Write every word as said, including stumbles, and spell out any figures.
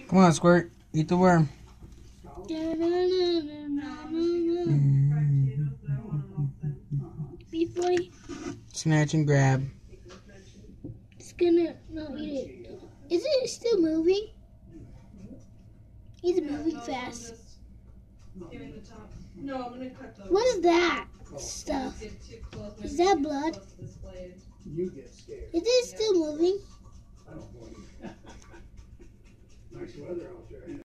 Come on, Squirt. Eat the worm. Beef boy. Snatch and grab. It's gonna not eat it. Is it still moving? He's moving fast. What is that stuff? Is that blood? Is it still moving?